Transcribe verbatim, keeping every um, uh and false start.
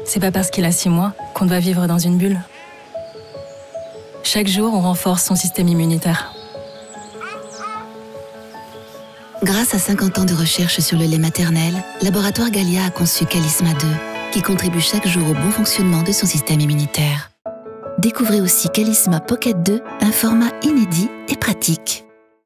C'est pas parce qu'il a six mois qu'on doit vivre dans une bulle. Chaque jour, on renforce son système immunitaire. Grâce à cinquante ans de recherche sur le lait maternel, Laboratoire Gallia a conçu Calisma deux, qui contribue chaque jour au bon fonctionnement de son système immunitaire. Découvrez aussi Calisma Pocket deux, un format inédit et pratique.